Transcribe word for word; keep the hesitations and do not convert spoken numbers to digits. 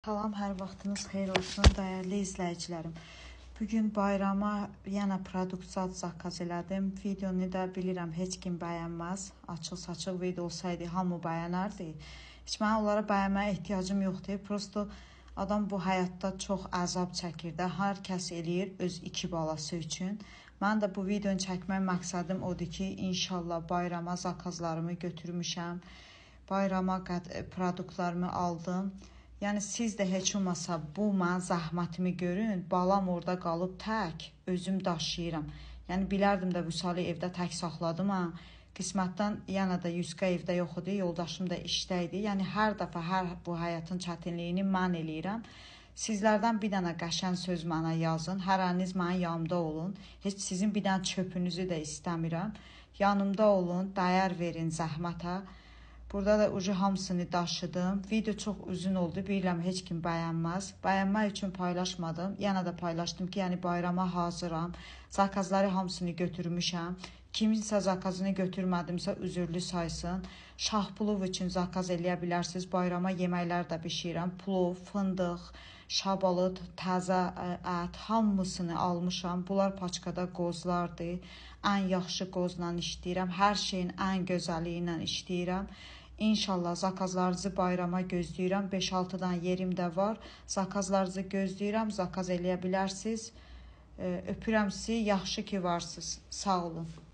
Salam, hər vaxtınız xeyir olsun, dəyərli izləyicilərim. Bugün bayrama yenə produkt zat zakaz elədim. Videonu da bilirəm, heç kim bəyənməz. Açıq-saçıq video olsaydı, hamı bəyənərdi. Heç mənə onlara bəyənməyə ehtiyacım yoxdur. Prosto adam bu həyatda çox əzab çəkir də. Hər kəs eləyir öz iki balası üçün. Mən də bu videonu çəkmək məqsədim odur ki, inşallah bayrama zakazlarımı götürmüşəm. Bayrama produktlarımı aldım. Yəni siz də heç olmasa bu mən zəhmətimi görün. Balam orada qalıb tək, özüm daşıyıram. Yəni bilərdim də bu salı evdə tək saxladım ha. Qismətdən yenə də Yüzka evdə yox idi, yoldaşım da işdə idi. Yəni hər dəfə hər bu həyatın çətinliyini mən eləyirəm. Sizlərdən bir dənə qəşəng söz mənə yazın. Hərəniz mənim yanımda olun. Heç sizin bir dənə çöpünüzü də istəmirəm. Yanımda olun, dəyər verin zəhmətə. Burada da ucu hamısını daşıdım. Video çox uzun oldu. Bilirəm, heç kim bəyənməz. Bəyənmək üçün paylaşmadım. Yenə də paylaşdım ki, yəni bayrama hazıram. Zakazları hamısını götürmüşəm. Kiminsə zakazını götürmədimsə üzürlü saysın. Şah plov üçün zakaz eləyə bilərsiniz. Bayrama yeməklər də bişirirəm. Plov, fındıq, şabalıd, təzə ət, hamısını almışam. Bunlar paçkada qozlardır. Ən yaxşı qozla işləyirəm. Hər şeyin ən gözəli ilə işləyirəm. İnşallah zakazlarınızı bayrama gözləyirəm. beş altıdan yerim də var. Zakazlarınızı gözləyirəm. Zakaz eləyə bilərsiniz. Öpürəm sizi. Yaxşı ki varsınız. Sağ olun.